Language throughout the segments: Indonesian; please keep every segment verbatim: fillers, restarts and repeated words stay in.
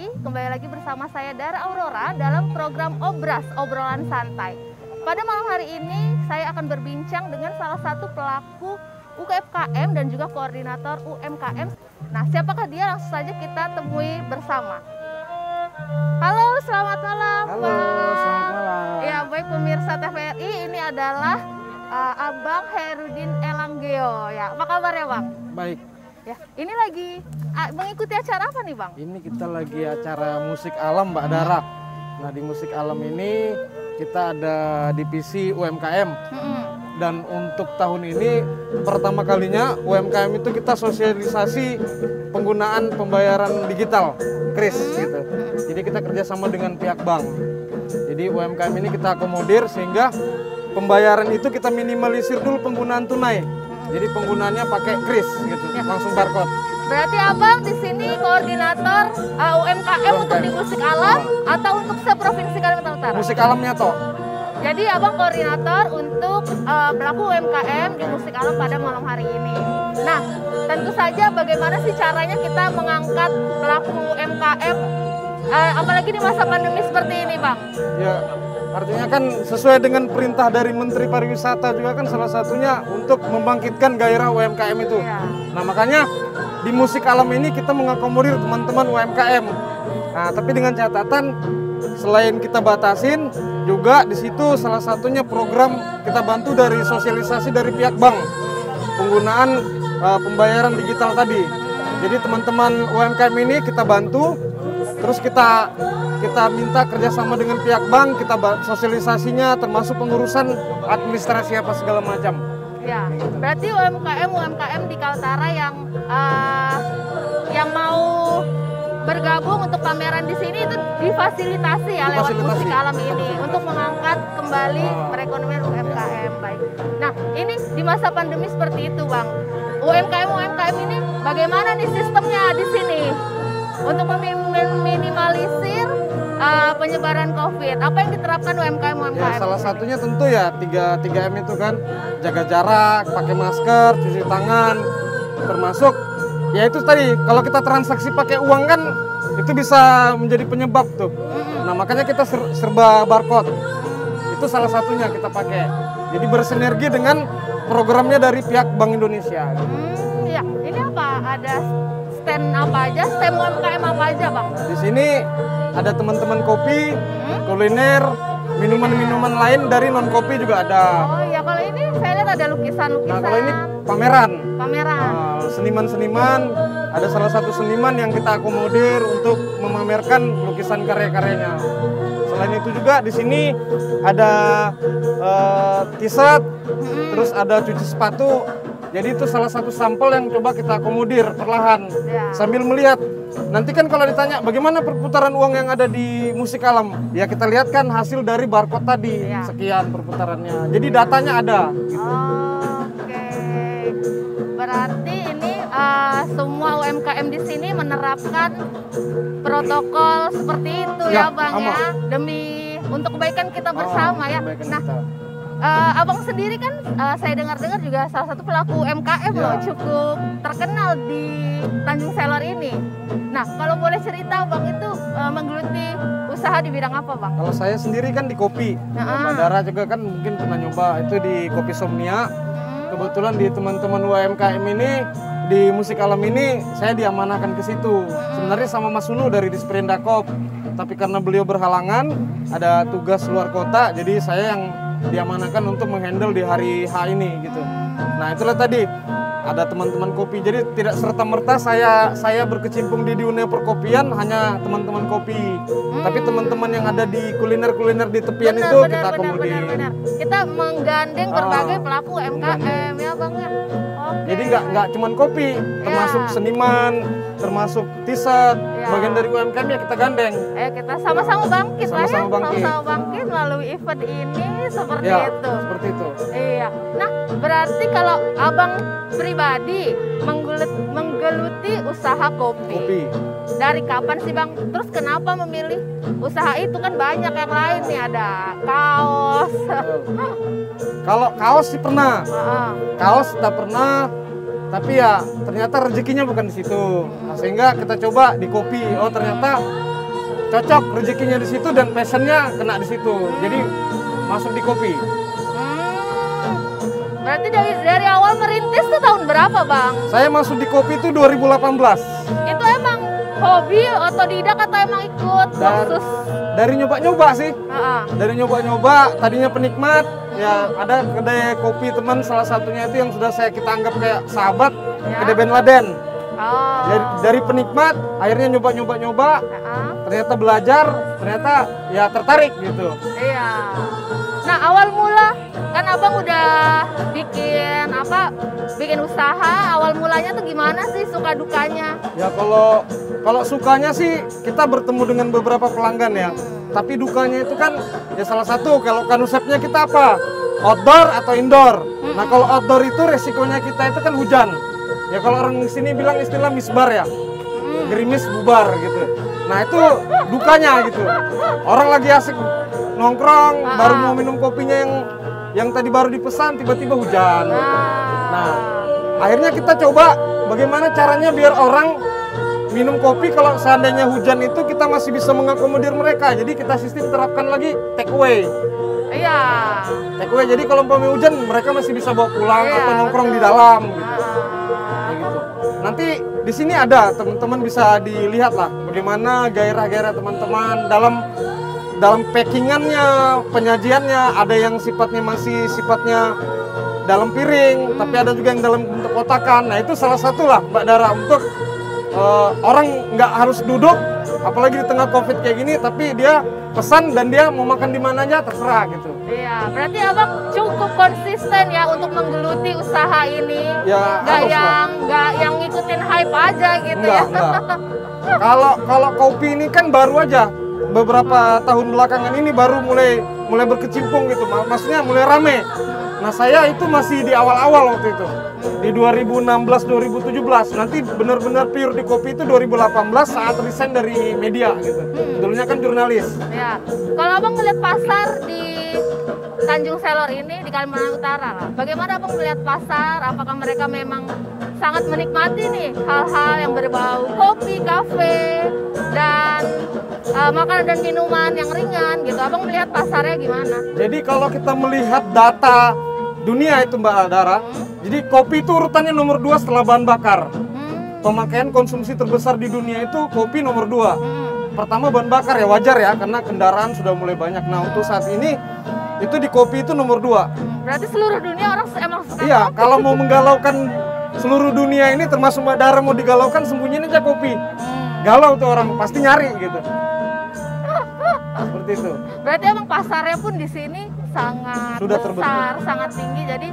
pagi, kembali lagi bersama saya Dara Aurora dalam program Obras, Obrolan Santai. Pada malam hari ini saya akan berbincang dengan salah satu pelaku U K M K M dan juga koordinator U M K M. Nah, siapakah dia? Langsung saja kita temui bersama. Halo, selamat malam, Halo, Bang. selamat malam. Ya, baik pemirsa T V R I, ini adalah uh, Abang Herudin Elanggeo. Ya, apa kabar ya, Bang? Baik, Ya, ini lagi uh, mengikuti acara apa nih, Bang? ini kita lagi acara musik alam Mbak Dara. Nah, di musik alam ini kita ada divisi U M K M. Mm-mm. Dan untuk tahun ini pertama kalinya U M K M itu kita sosialisasi penggunaan pembayaran digital, kris gitu. Jadi kita kerjasama dengan pihak bank. Jadi U M K M ini kita akomodir sehingga pembayaran itu kita minimalisir dulu penggunaan tunai. Jadi penggunaannya pakai kris gitu, Ya. langsung barcode. Berarti Abang di sini koordinator uh, U M K M untuk di musik alam atau untuk seprovinsi Kalimantan Utara? Musik alamnya toh. Jadi Abang koordinator untuk uh, pelaku U M K M di musik alam pada malam hari ini. Nah, tentu saja bagaimana sih caranya kita mengangkat pelaku U M K M, uh, apalagi di masa pandemi seperti ini, Bang? Ya, artinya kan sesuai dengan perintah dari Menteri Pariwisata juga kan salah satunya untuk membangkitkan gairah U M K M itu. Ya. Nah, makanya di musik alam ini kita mengakomodir teman-teman U M K M. Nah, tapi dengan catatan selain kita batasin, juga di situ salah satunya program kita bantu dari sosialisasi dari pihak bank penggunaan uh, pembayaran digital tadi. Jadi teman-teman U M K M ini kita bantu, terus kita kita minta kerjasama dengan pihak bank, kita sosialisasinya termasuk pengurusan administrasi apa segala macam. Ya, berarti U M K M U M K M di Kaltara yang uh, yang mau bergabung untuk pameran di sini itu difasilitasi ya lewat Difasilitasi. musik alam ini untuk mengangkat kembali perekonomian U M K M. Baik. Nah, ini di masa pandemi seperti itu, Bang. U M K M U M K M ini bagaimana nih sistemnya di sini untuk meminimalisir uh, penyebaran COVID? Apa yang diterapkan U M K M U M K M? Ya, salah satunya tentu ya tiga M itu kan, jaga jarak, pakai masker, cuci tangan, termasuk ya itu tadi kalau kita transaksi pakai uang kan itu bisa menjadi penyebab tuh. Nah, makanya kita ser- serba barcode. Itu salah satunya kita pakai. Jadi bersinergi dengan programnya dari pihak Bank Indonesia. Hmm, ya, ini apa? Ada stand apa aja? Stand U M K M apa aja, Bang? Di sini ada teman-teman kopi, Hmm? kuliner, minuman-minuman lain dari non kopi juga ada. Oh ya, kalau ini saya lihat ada lukisan-lukisan. Nah, kalau ini pameran. pameran. Uh, seniman-seniman, ada salah satu seniman yang kita akomodir untuk memamerkan lukisan karya-karyanya. Selain itu juga di sini ada uh, t-shirt, Hmm. terus ada cuci sepatu. Jadi itu salah satu sampel yang coba kita akomodir perlahan Ya. sambil melihat. Nanti kan kalau ditanya bagaimana perputaran uang yang ada di musik alam, ya kita lihat kan hasil dari barcode tadi, Ya. sekian perputarannya. Jadi datanya ada. Oke. Berarti ini uh, semua U M K M di sini menerapkan protokol seperti itu ya, Ya, Bang sama. ya, demi untuk kebaikan kita bersama Oh, ya. kebaikan Nah, kita. uh, Abang sendiri kan uh, saya dengar-dengar juga salah satu pelaku U M K M Ya. loh, cukup terkenal di Tanjung Selor ini. Nah, kalau boleh cerita Bang itu uh, menggeluti usaha di bidang apa, Bang? Kalau saya sendiri kan di kopi, Nah, Mbak Dara juga kan mungkin pernah nyoba itu di Kopi Somnia. Hmm. Kebetulan di teman-teman U M K M ini di musik alam ini saya diamanahkan ke situ. Sebenarnya sama Mas Sunu dari Disperindakop, tapi karena beliau berhalangan ada tugas luar kota, jadi saya yang diamanahkan untuk menghandle di hari H ini gitu. Nah, itulah tadi ada teman-teman kopi. Jadi tidak serta-merta saya saya berkecimpung di dunia perkopian hanya teman-teman kopi. Tapi teman-teman yang ada di kuliner-kuliner di tepian Benar, itu benar, kita benar, akomodir. benar, benar. Kita menggandeng Ah, berbagai pelaku U M K M ya, Bang ya. Oke. Jadi nggak nggak cuman kopi, termasuk seniman, termasuk t-shirt, Ya. bagian dari U M K M ya kita gandeng. Eh, kita sama-sama bangkit lah ya, Sama-sama bangkit. sama-sama bangkit melalui event ini seperti Ya, itu. seperti itu. Iya. Nah, berarti kalau Abang pribadi menggelut, menggeluti usaha kopi. Kopi. Dari kapan sih, Bang? Terus kenapa memilih usaha itu? Kan banyak yang lain nih, ada kaos. Kalau kaos sih pernah, Heeh. kaos tak pernah, tapi ya ternyata rezekinya bukan di situ. Nah, sehingga kita coba di kopi. Oh, ternyata cocok rezekinya di situ dan passionnya kena di situ. Jadi masuk di kopi. Hmm, berarti dari dari awal merintis tuh tahun berapa, Bang? Saya masuk di kopi itu dua ribu delapan belas. Itu emang hobi, otodidak atau emang ikut Dar, kursus? dari nyoba-nyoba sih. Uh-uh. Dari nyoba-nyoba, tadinya penikmat. Ya ada kedai kopi teman, salah satunya itu yang sudah saya kita anggap kayak sahabat, Ya. kedai Ben Laden. Oh. Dari, dari penikmat, akhirnya nyoba-nyoba-nyoba, Uh-uh. ternyata belajar, ternyata ya tertarik gitu. Iya. Nah, awal mula kan Abang udah bikin apa? Bikin usaha, awal mulanya tuh gimana sih, suka dukanya? Ya kalau kalau sukanya sih kita bertemu dengan beberapa pelanggan ya. Tapi dukanya itu kan ya salah satu kalau konsepnya kita apa? Outdoor atau indoor. Nah, kalau outdoor itu resikonya kita itu kan hujan. Ya kalau orang di sini bilang istilah misbar ya. Gerimis bubar gitu. Nah, itu dukanya gitu. Orang lagi asik nongkrong, baru mau minum kopinya yang yang tadi baru dipesan tiba-tiba hujan. Nah, akhirnya kita coba bagaimana caranya biar orang minum kopi kalau seandainya hujan itu kita masih bisa mengakomodir mereka. Jadi kita sistem terapkan lagi take away. Iya. Take away. Jadi kalau umpamanya hujan mereka masih bisa bawa pulang Iya, atau nongkrong betul. di dalam gitu. Kayak gitu. Nanti di sini ada teman-teman bisa dilihat lah bagaimana gairah-gairah teman-teman dalam dalam packingannya, penyajiannya. Ada yang sifatnya masih sifatnya dalam piring, tapi ada juga yang dalam bentuk kotakan. Nah, itu salah satu lah Mbak Dara untuk Uh, orang nggak harus duduk, apalagi di tengah COVID kayak gini, tapi dia pesan dan dia mau makan di mana aja terserah gitu. Iya, berarti Abang cukup konsisten ya untuk menggeluti usaha ini. Ya, nggak harus yang lah. nggak yang ngikutin hype aja gitu Enggak, ya. enggak. Kalau kalau kopi ini kan baru aja beberapa tahun belakangan ini baru mulai mulai berkecimpung gitu, maksudnya mulai rame. Nah, saya itu masih di awal-awal waktu itu. Di dua ribu enam belas dua ribu tujuh belas. Nanti benar-benar pure di kopi itu dua ribu delapan belas saat resign dari media gitu. Dulunya kan jurnalis. Ya, kalau Abang melihat pasar di Tanjung Selor ini di Kalimantan Utara lah, bagaimana Abang melihat pasar? Apakah mereka memang sangat menikmati nih hal-hal yang berbau kopi, kafe, dan uh, makanan dan minuman yang ringan gitu? Abang melihat pasarnya gimana? Jadi kalau kita melihat data dunia itu Mbak Dara, hmm. jadi kopi itu urutannya nomor dua setelah bahan bakar. Hmm. Pemakaian konsumsi terbesar di dunia itu kopi nomor dua. Hmm. Pertama bahan bakar ya wajar ya karena kendaraan sudah mulai banyak. Nah untuk saat ini itu di kopi itu nomor dua. Berarti seluruh dunia orang emang suka iya, kopi? kalau mau menggalaukan seluruh dunia ini termasuk Mbak Dara mau digalaukan sembunyiin aja kopi. Hmm. Galau tuh orang pasti nyari gitu. Seperti itu. Berarti emang pasarnya pun di sini sangat Sudah besar, terbentuk. sangat tinggi. Jadi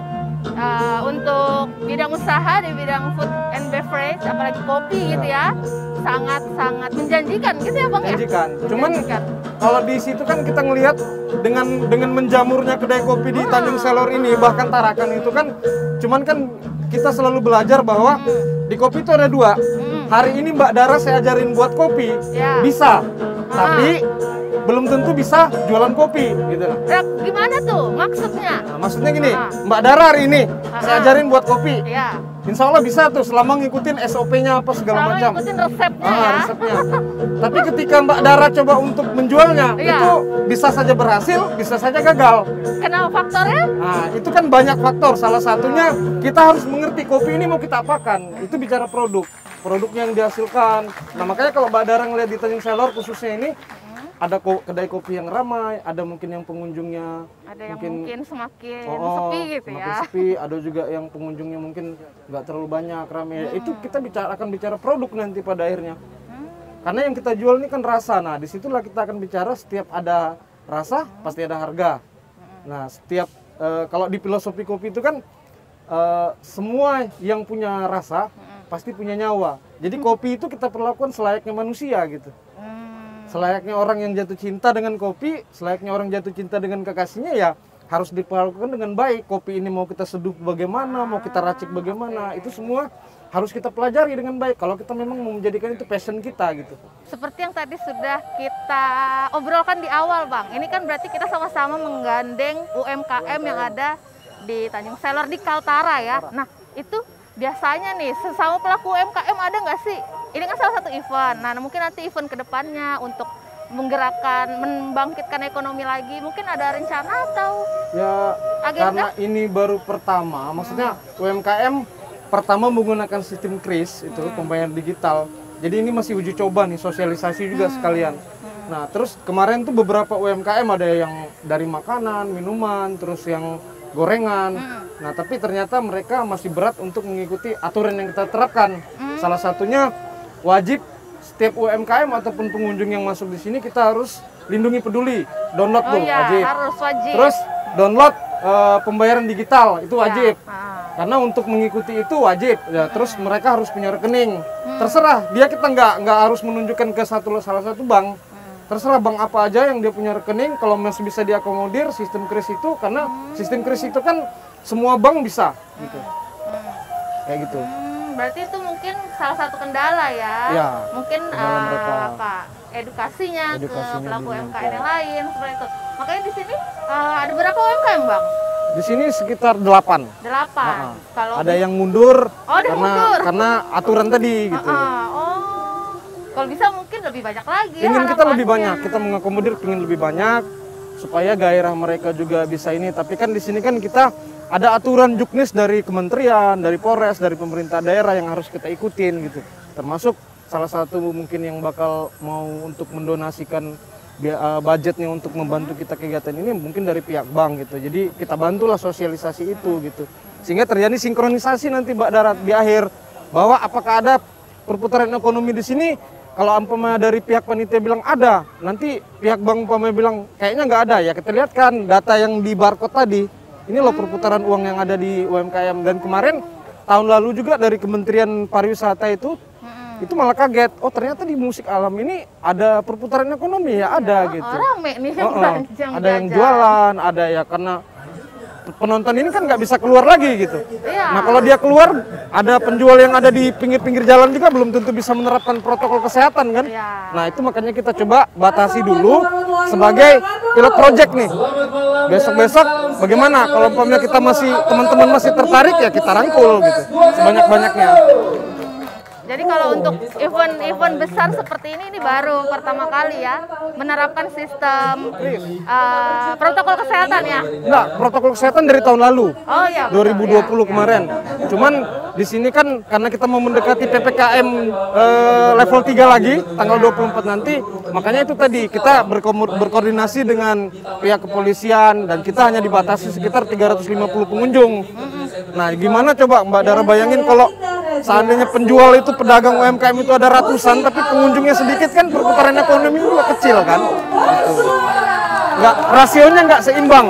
uh, untuk bidang usaha di bidang food and beverage, apalagi kopi gitu ya, sangat-sangat menjanjikan gitu ya Bang Menjanjikan. ya? Cuman Menjanjikan. kalau di situ kan kita ngelihat dengan dengan menjamurnya kedai kopi di Tanjung Selor ini, bahkan Tarakan itu kan, cuman kan kita selalu belajar bahwa di kopi itu ada dua. Hari ini Mbak Dara saya ajarin buat kopi, Ya. bisa, tapi belum tentu bisa jualan kopi gitu. Nah, gimana tuh maksudnya? Nah, maksudnya gini, Ah. Mbak Dara hari ini saya Ah. ajarin buat kopi. Ya. Insya Allah bisa tuh selama ngikutin S O P-nya apa segala Selama macam. ngikutin resepnya Ah, ya. resepnya. Tapi ketika Mbak Dara coba untuk menjualnya, Iya. itu bisa saja berhasil, bisa saja gagal. Kenapa faktornya? Nah, itu kan banyak faktor. Salah satunya kita harus mengerti kopi ini mau kita apakan. Itu bicara produk, produknya yang dihasilkan. Nah, makanya kalau Mbak Dara ngeliat di Tanjung Selor khususnya ini, ada ko kedai kopi yang ramai, ada mungkin yang pengunjungnya Ada yang mungkin, mungkin semakin oh, sepi gitu semakin ya. sepi, ada juga yang pengunjungnya mungkin nggak terlalu banyak, ramai. Itu kita bicara akan bicara produk nanti pada akhirnya. Hmm. Karena yang kita jual ini kan rasa. Nah, disitulah kita akan bicara setiap ada rasa pasti ada harga. Nah, setiap eh, kalau di filosofi kopi itu kan eh, semua yang punya rasa pasti punya nyawa. Jadi kopi itu kita perlakukan selayaknya manusia gitu. Selayaknya orang yang jatuh cinta dengan kopi, selayaknya orang jatuh cinta dengan kekasihnya ya harus diperlakukan dengan baik. Kopi ini mau kita seduh bagaimana, mau kita racik bagaimana, itu semua harus kita pelajari dengan baik. Kalau kita memang mau menjadikan itu passion kita gitu. Seperti yang tadi sudah kita obrolkan di awal Bang, ini kan berarti kita sama-sama menggandeng U M K M yang ada di Tanjung Selor di Kaltara ya. Nah itu biasanya nih sesama pelaku U M K M ada nggak sih? Ini kan salah satu event, nah mungkin nanti event kedepannya untuk menggerakkan, membangkitkan ekonomi lagi? Mungkin ada rencana atau Ya agenda? karena ini baru pertama, maksudnya U M K M pertama menggunakan sistem kris itu pembayaran digital. Jadi ini masih uji coba nih, sosialisasi juga sekalian. Nah terus kemarin tuh beberapa U M K M ada yang dari makanan, minuman, terus yang gorengan. Nah tapi ternyata mereka masih berat untuk mengikuti aturan yang kita terapkan. Salah satunya wajib setiap U M K M ataupun pengunjung yang masuk di sini kita harus lindungi peduli, download Oh tuh iya, wajib. harus wajib. Terus download eh, pembayaran digital itu wajib. Ah. Karena untuk mengikuti itu wajib. Ya, terus mereka harus punya rekening. Terserah dia, kita nggak nggak harus menunjukkan ke satu salah satu bank. Terserah bank apa aja yang dia punya rekening, kalau masih bisa diakomodir sistem kris itu, karena sistem kris itu kan semua bank bisa gitu. Kayak gitu. Hmm, berarti itu mungkin salah satu kendala ya. Ya, Mungkin kendala eh, mereka. apa edukasinya, Edukasinya ke pelaku belum. U M K M yang lain seperti itu. Makanya di sini eh, ada berapa U M K M, Bang? Di sini sekitar delapan. Delapan. Kalau Ada yang mundur Oh, ada karena mundur. karena aturan tadi gitu. Ah, oh, kalau bisa mungkin lebih banyak lagi. ya Ingin kita lebih harapannya. banyak, kita mengakomodir ingin lebih banyak supaya gairah mereka juga bisa ini. Tapi kan di sini kan kita ada aturan juknis dari kementerian, dari Polres, dari pemerintah daerah yang harus kita ikutin gitu. Termasuk salah satu mungkin yang bakal mau untuk mendonasikan bi- uh, budgetnya untuk membantu kita kegiatan ini mungkin dari pihak bank gitu. Jadi kita bantulah sosialisasi itu gitu. Sehingga terjadi sinkronisasi nanti Mbak Darat di akhir bahwa apakah ada perputaran ekonomi di sini. Kalau umpama dari pihak panitia bilang ada, nanti pihak bank umpama bilang kayaknya nggak ada, ya kita lihat kan data yang di barcode tadi. Ini loh perputaran uang yang ada di U M K M. Dan kemarin tahun lalu juga dari Kementerian Pariwisata itu itu malah kaget. Oh ternyata di musik alam ini ada perputaran ekonomi ya, ada gitu. Oh, rame nih Oh, oh. belanja, Ada yang jajan. jualan, ada ya karena penonton ini kan nggak bisa keluar lagi gitu. Iya. Nah kalau dia keluar, ada penjual yang ada di pinggir-pinggir jalan juga belum tentu bisa menerapkan protokol kesehatan kan. Iya. Nah itu makanya kita coba batasi dulu sebagai pilot project nih. Besok-besok bagaimana kalau umpamanya kita masih teman-teman masih tertarik ya kita rangkul gitu sebanyak-banyaknya. Jadi kalau untuk event-event besar seperti ini, ini baru pertama kali ya menerapkan sistem eh, protokol kesehatan ya. Enggak, protokol kesehatan dari tahun lalu. Oh iya. betul, dua ribu dua puluh ya. kemarin. Cuman di sini kan karena kita mau mendekati P P K M eh, level tiga lagi tanggal dua puluh empat nanti, makanya itu tadi kita berkomu- berkoordinasi dengan pihak kepolisian dan kita hanya dibatasi sekitar tiga ratus lima puluh pengunjung. Nah, gimana coba Mbak Dara bayangin kalau seandainya penjual itu pedagang U M K M itu ada ratusan tapi pengunjungnya sedikit, kan perputaran ekonomi juga kecil kan? Gitu. Nggak, rasionya nggak seimbang.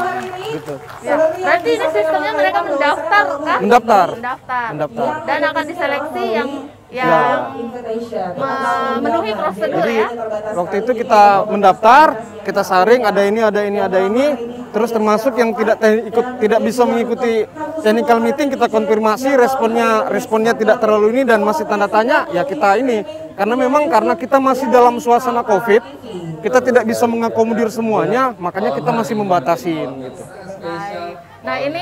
Gitu. Ya, berarti ini sistemnya mereka mendaftar kan? Mendaftar. Mendaftar. Mendaftar. Dan akan diseleksi yang yang Ya. memenuhi prosedur Jadi ya. waktu itu kita mendaftar, kita saring ada ini, ada ini, ada ini, terus termasuk yang tidak te- ikut tidak bisa mengikuti technical meeting kita konfirmasi responnya responnya tidak terlalu ini dan masih tanda tanya, ya kita ini karena memang karena kita masih dalam suasana Covid, kita tidak bisa mengakomodir semuanya, makanya kita masih membatasin gitu. Baik. Nah ini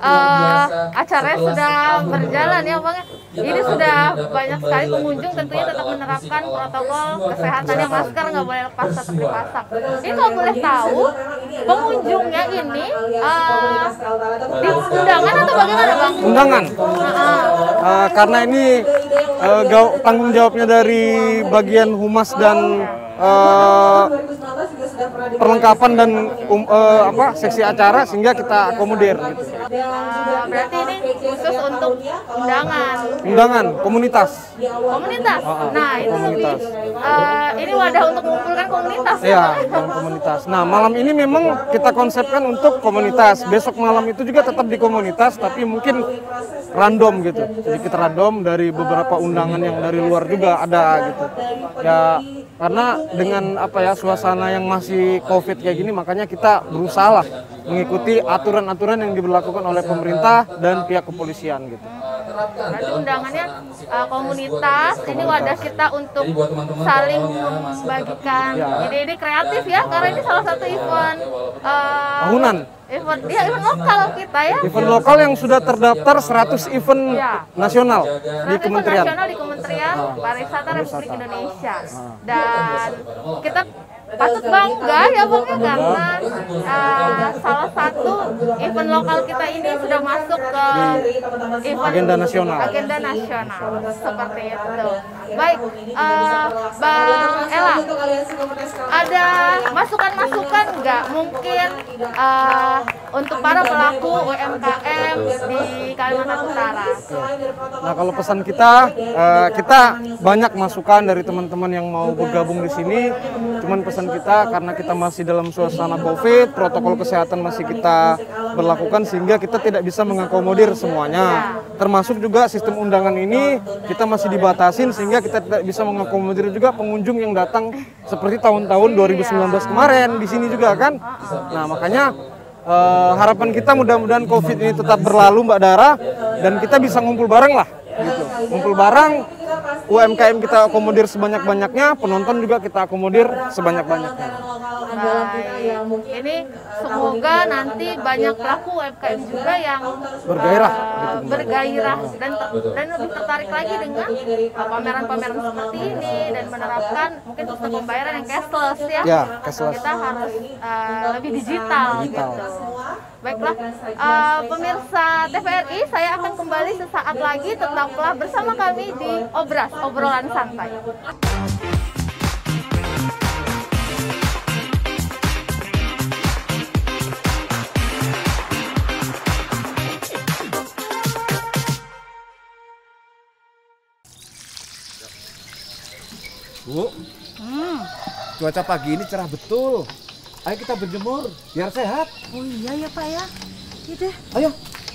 eh, acaranya sudah berjalan ya Bang. Ini sudah banyak sekali pengunjung, tentunya tetap menerapkan protokol kesehatan, yang masker nggak boleh lepas, tetap dipasang. Ini kalau boleh tahu pengunjungnya ini eh, di undangan atau bagaimana Bang? Undangan. Nah, Uh, karena ini uh, gau- tanggung jawabnya dari bagian humas dan uh, perlengkapan dan um, uh, apa seksi acara, sehingga kita akomodir gitu. eh, berarti ini khusus untuk undangan Undangan komunitas. komunitas. Nah itu komunitas. lebih eh, ini wadah untuk mengumpulkan komunitas ya, Ya, Bang? dan komunitas. Nah, malam ini memang kita konsepkan untuk komunitas. Besok malam itu juga tetap di komunitas, tapi mungkin random gitu. Sedikit random dari beberapa undangan yang dari luar juga ada gitu. Ya, karena dengan apa ya suasana yang masih Covid kayak gini, makanya kita berusaha lah mengikuti aturan-aturan yang diberlakukan oleh pemerintah dan pihak kepolisian gitu. Berarti undangannya uh, komunitas, ini wadah kita untuk saling membagikan Ya. ide-ide kreatif ya, karena ini salah satu event uh, Tahunan. Event, ya event lokal kita ya. Event lokal yang sudah terdaftar seratus event Ya. nasional di Event kementerian. nasional di Kementerian Pariwisata Republik Indonesia. Dan kita patut bangga ya Bang ya, karena uh, salah satu event lokal kita ini sudah masuk ke event agenda nasional. Agenda nasional seperti itu. Baik, uh, Bang Ella, ada masukan-masukan nggak mungkin uh, untuk para pelaku U M K M di Kalimantan Utara? Nah, kalau pesan kita, uh, kita banyak masukan dari teman-teman yang mau bergabung di sini. Cuman pesan kita, karena kita masih dalam suasana COVID, protokol kesehatan masih kita berlakukan sehingga kita tidak bisa mengakomodir semuanya. Termasuk juga sistem undangan ini kita masih dibatasin sehingga kita tidak bisa mengakomodir juga pengunjung yang datang seperti tahun-tahun dua ribu sembilan belas kemarin di sini juga kan. Nah, makanya uh, harapan kita mudah-mudahan COVID ini tetap berlalu Mbak Dara dan kita bisa ngumpul bareng lah. Gitu. Ngumpul bareng, U M K M kita akomodir sebanyak-banyaknya, penonton juga kita akomodir sebanyak-banyaknya. Baik, ini semoga nanti banyak pelaku U M K M juga yang bergairah, uh, gitu. bergairah dan dan lebih tertarik lagi dengan uh, pameran-pameran seperti ini dan menerapkan mungkin sistem pembayaran yang cashless ya. Ya, cashless. Kita harus uh, lebih digital, Digital. gitu. Baiklah, uh, pemirsa T V R I, saya akan kembali sesaat lagi, tetaplah bersama kami di Obras, obrolan santai. Bu, hmm. cuaca pagi ini cerah betul. Ayo kita berjemur, biar sehat. Oh iya ya Pak ya. Iya deh. Ayo.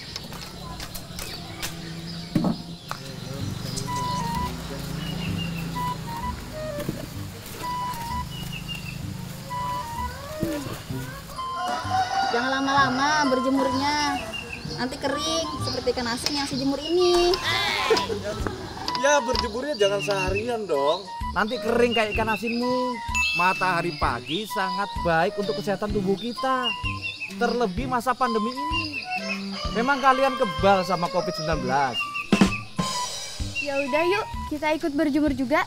Jangan lama-lama berjemurnya. Nanti kering seperti ikan asin yang sejemur ini. Ya berjemurnya jangan seharian dong. Nanti kering kayak ikan asinmu. Matahari pagi sangat baik untuk kesehatan tubuh kita. Terlebih masa pandemi ini. Memang kalian kebal sama covid sembilan belas. Ya udah yuk, kita ikut berjemur juga.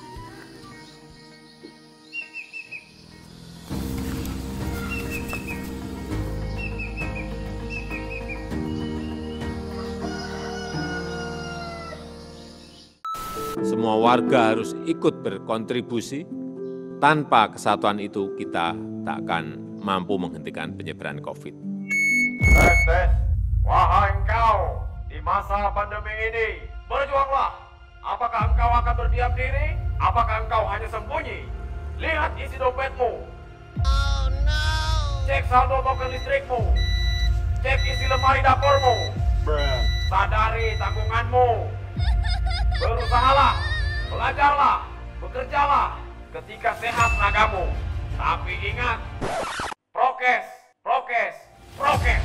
Semua warga harus ikut berkontribusi. Tanpa kesatuan itu, kita tak akan mampu menghentikan penyebaran COVID. Tes, tes. Wahai engkau, di masa pandemi ini, berjuanglah. Apakah engkau akan berdiam diri? Apakah engkau hanya sembunyi? Lihat isi dompetmu. Oh no. Cek saldo token listrikmu. Cek isi lemari dapurmu. Bruh. Sadari tanggunganmu. Berusahalah, belajarlah, bekerjalah ketika sehat tenagamu. Tapi ingat, prokes, prokes, prokes.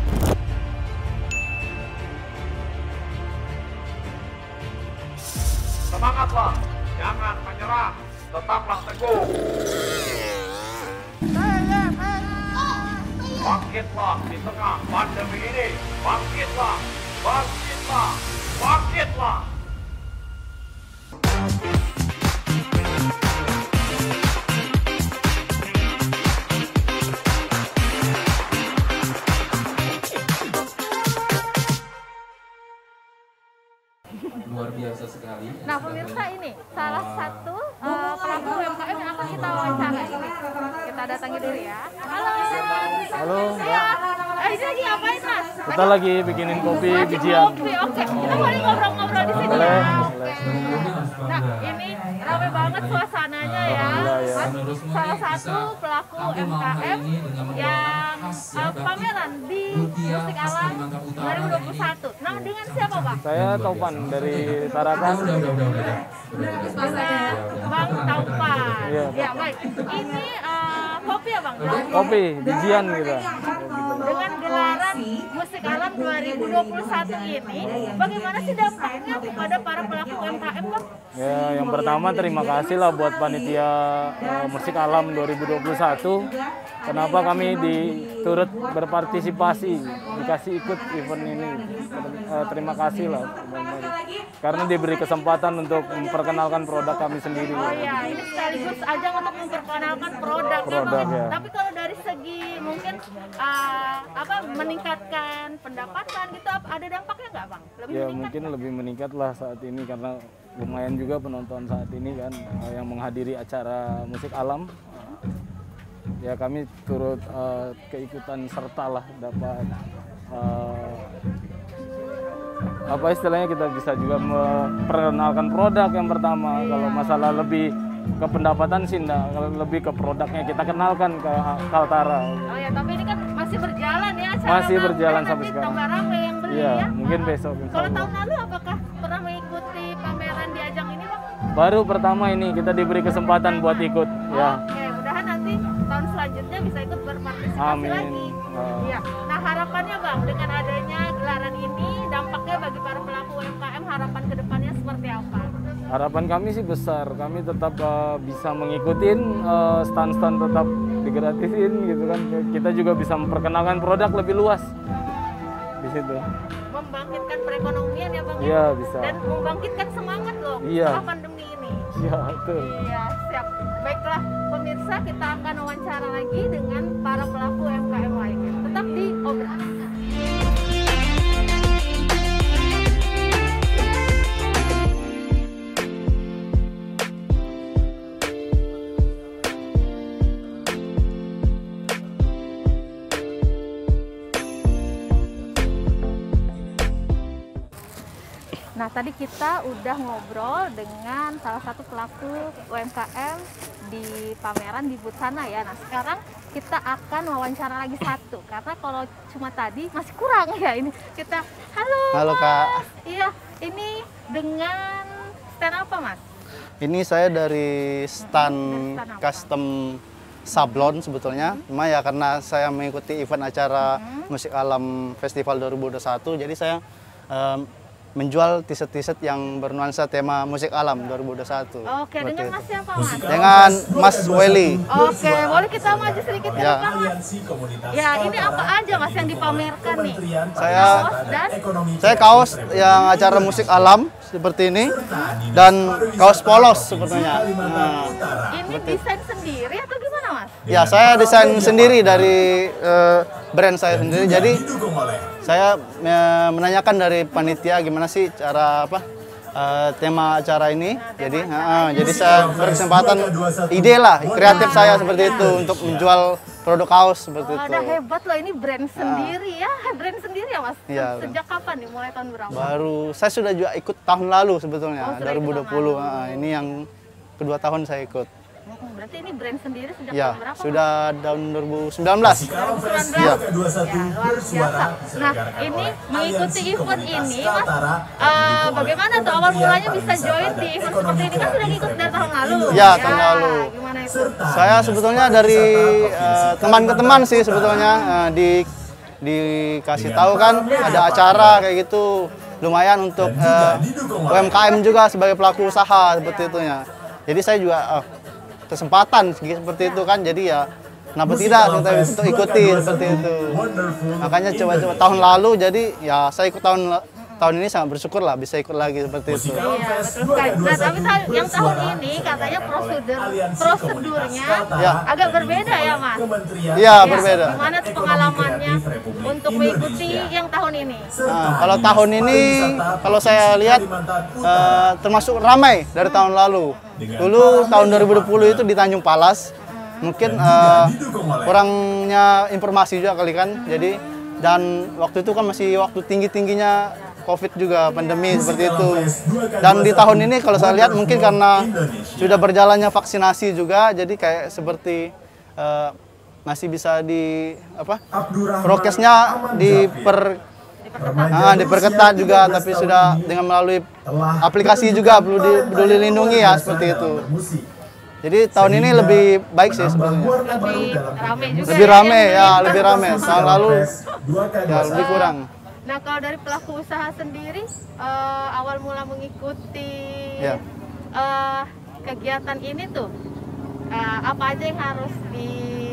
Semangatlah, jangan menyerah, tetaplah teguh. Bangkitlah di tengah pandemi ini, bangkitlah, bangkitlah, bangkitlah. Luar biasa sekali. Nah pemirsa, ini salah satu uh, pelaku U M K M yang akan kita wawancara ini. Kita datangi dulu ya. Halo. Halo. Ya. Eh, ini lagi ngapain Mas? Kita lagi bikinin kopi Lagi bijian. kopi, oke. Kita boleh ngobrol-ngobrol di sini Boleh, ya. boleh. Oke. Nah ini ramai banget suasananya ya. Alhamdulillah, ya. Mas salah satu pelaku U M K M yang uh, pameran di Musik Alam dua ribu dua puluh satu. Nah dengan siapa Bang? Saya Taupan dari Tarakan. Udah, udah, udah, udah. Dengan Bang Taupan. Iya. Ya baik. Ini uh, kopi ya Bang? Kopi, bijian gitu. Dengan gelaran pekan musik alam dua ribu dua puluh satu ini, bagaimana sih dampaknya kepada para pelaku U M K M, Bang? Ya, yang pertama terima kasih lah buat panitia uh, musik alam dua ribu dua puluh satu. Kenapa kami diturut berpartisipasi, dikasih ikut event ini. Uh, terima kasih lah. Karena diberi kesempatan untuk memperkenalkan produk kami sendiri. Oh iya, ini sekaligus ajang untuk memperkenalkan produk, Produk, ya, ya. Tapi kalau dari segi mungkin uh, apa meningkatkan pendapatan gitu, ada dampaknya nggak, Bang? Lebih Ya meningkat mungkin nggak? lebih meningkat lah saat ini karena lumayan juga penonton saat ini kan uh, yang menghadiri acara musik alam. Ya kami turut uh, keikutan serta lah dapat uh, apa istilahnya kita bisa juga memperkenalkan produk yang pertama. Kalau masalah lebih ke pendapatan sih enggak, kalau lebih ke produknya kita kenalkan ke Kaltara. Oh ya, tapi ini kan masih berjalan ya acara. Masih Bang. berjalan Dan sampai nanti sekarang. tambah ramai yang beli Iya, ya. mungkin Ah. besok, insya Kalau Allah. tahun lalu apakah pernah mengikuti pameran di ajang ini, Bang? Baru pertama ini kita diberi kesempatan buat ikut ya. Oke, mudahan nanti tahun selanjutnya bisa ikut berpartisipasi Amin. lagi. Uh, Iya. Nah, harapannya, Bang, dengan adanya gelaran ini, dampaknya bagi para pelaku U M K M, harapan kedepannya seperti apa? Harapan kami sih besar, kami tetap uh, bisa mengikuti uh, stand-stand tetap digratisin gitu kan. Kita juga bisa memperkenalkan produk lebih luas di situ. Membangkitkan perekonomian ya, Bang? ya? Iya, bisa. Dan membangkitkan semangat loh Iya. setelah pandemi ini. Iya, betul. Iya, siap. Baiklah, pemirsa, kita akan wawancara lagi dengan para pelaku U M K M lainnya. Tetap di Obras. Nah, tadi kita udah ngobrol dengan salah satu pelaku U M K M di pameran di booth sana ya. Nah, sekarang kita akan wawancara lagi satu, karena kalau cuma tadi masih kurang ya ini. Kita, halo Halo, Mas. Kak. Iya, ini dengan stand apa, Mas? Ini saya dari stand Dari stand apa? custom sablon sebetulnya. Cuma ya karena saya mengikuti event acara musik alam festival dua ribu dua puluh satu, jadi saya em, menjual t-shirt-t-shirt yang bernuansa tema musik alam dua ribu dua puluh satu. Oke, Seperti dengan itu. Mas siapa, Mas? Dengan Mas Welly. Oke, boleh kita maju sedikit ke Ya. depan, Mas? Ya, ini apa aja, Mas, yang dipamerkan nih? Saya Kaos dan saya kaos yang acara musik alam seperti ini dan kaos polos sepertinya. Nah, ini desain sendiri atau gimana, Mas? ya saya desain sendiri dari eh, brand saya sendiri. Jadi saya eh, menanyakan dari panitia gimana sih cara apa eh, tema acara ini. Jadi eh, jadi saya berkesempatan ide lah kreatif saya seperti itu untuk menjual produk kaos seperti Oh, itu. ada hebat loh, ini brand sendiri ya, brand sendiri ya, Mas? Iya, Sejak kapan nih, mulai tahun berapa? Baru saya sudah juga ikut tahun lalu sebetulnya Oh, sudah dua ribu dua puluh. ikut tahun Ah, ini yang kedua tahun saya ikut. Hmm, berarti ini brand sendiri sejak Ya, tahun berapa? sudah tahun dua ribu sembilan belas. dua ribu sembilan belas? Iya. Ya, luar biasa. Nah, ini mengikuti event ini, Mas, eh, bagaimana tuh awal mulanya bisa join di event seperti ini? Kan sudah ngikut dari tahun lalu. Ya, tahun lalu. Gimana itu? Saya sebetulnya dari eh, teman ke teman sih sebetulnya eh, di dikasih tahu kan ada acara kayak gitu, lumayan untuk eh, U M K M juga sebagai pelaku usaha seperti itu ya. Jadi saya juga eh, kesempatan seperti itu kan, jadi ya kenapa tidak kita untuk ikuti seperti itu. Makanya coba-coba tahun lalu, jadi ya saya ikut tahun tahun ini sangat bersyukur lah bisa ikut lagi seperti itu. Iya, betul sekali. Nah, tapi ta- yang tahun ini katanya prosedur prosedurnya Ya. agak berbeda ya, Mas? Iya, Ya, berbeda. Gimana tuh pengalamannya untuk mengikuti yang tahun ini? Nah, kalau tahun ini, kalau saya lihat eh, termasuk ramai dari tahun lalu. Dulu tahun dua ribu dua puluh itu di Tanjung Palas, mungkin eh, kurangnya informasi juga kali kan. Jadi dan waktu itu kan masih waktu tinggi-tingginya COVID juga, pandemi seperti itu. Dan di tahun ini kalau saya lihat mungkin karena sudah berjalannya vaksinasi juga, jadi kayak seperti eh, masih bisa di apa? Prokesnya diper Nah, diperketat juga, tapi sudah dengan melalui aplikasi juga perlu di Peduli Lindungi ya seperti itu. Jadi tahun ini lebih baik sih sebetulnya. Lebih rame juga. Lebih ya, rame yang ya, melintas. lebih rame. Tahun lalu ya lebih kurang. Nah, kalau dari pelaku usaha sendiri, eh, awal mula mengikuti Ya. eh, kegiatan ini tuh, eh, apa aja yang harus di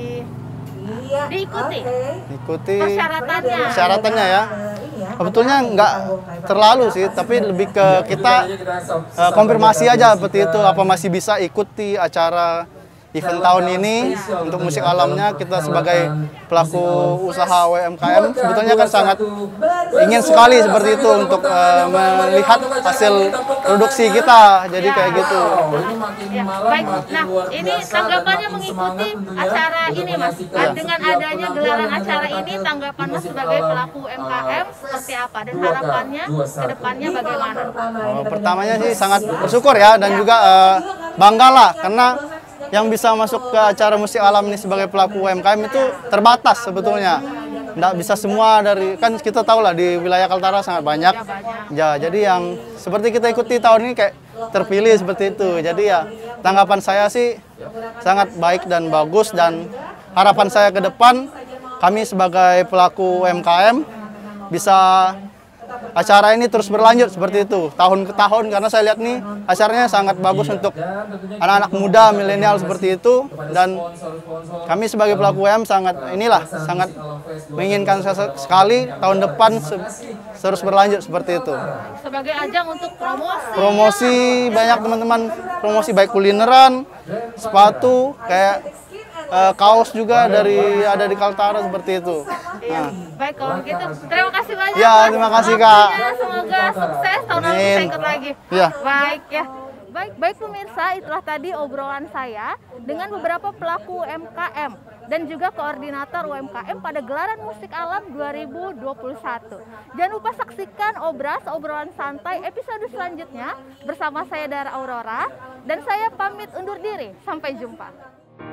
diikuti? Ikuti Persyaratannya. persyaratannya ya. Sebetulnya nggak terlalu sih, tapi lebih ke kita eh, konfirmasi aja seperti itu, apa masih bisa ikuti acara event tahun ini untuk musik alamnya. Kita sebagai pelaku usaha U M K M sebetulnya kan sangat ingin sekali seperti itu untuk uh, melihat hasil produksi kita, jadi kayak gitu. Ya, baik. Nah, ini tanggapannya mengikuti acara ini, Mas. Dengan adanya gelaran acara ini, tanggapan Mas sebagai pelaku U M K M seperti apa dan harapannya ke depannya bagaimana? Oh, pertamanya sih sangat bersyukur ya, dan juga uh, bangga lah karena yang bisa masuk ke acara musik alam ini sebagai pelaku U M K M itu terbatas sebetulnya. Nggak bisa semua dari, kan kita tahu lah di wilayah Kaltara sangat banyak. Ya, jadi yang seperti kita ikuti tahun ini kayak terpilih seperti itu. Jadi ya tanggapan saya sih sangat baik dan bagus, dan harapan saya ke depan kami sebagai pelaku U M K M bisa acara ini terus berlanjut seperti itu tahun ke tahun, karena saya lihat nih acaranya sangat bagus untuk anak-anak muda milenial seperti itu, dan kami sebagai pelaku U M sangat inilah sangat menginginkan sekali tahun depan terus berlanjut seperti itu. Sebagai ajang untuk promosi. Promosi banyak teman-teman, promosi baik kulineran, sepatu, kayak Uh, kaos juga dari ada di Kaltara seperti itu. Iya. Nah. Baik, kalau gitu terima kasih banyak. Ya, Mas. terima kasih, Waktunya, Kak. Semoga sukses tahun lalu bisa ikut lagi. Ya. Baik ya. Baik, baik pemirsa, itulah tadi obrolan saya dengan beberapa pelaku U M K M dan juga koordinator U M K M pada gelaran musik alam dua ribu dua puluh satu. Jangan lupa saksikan Obras obrolan santai episode selanjutnya bersama saya Dara Aurora, dan saya pamit undur diri. Sampai jumpa.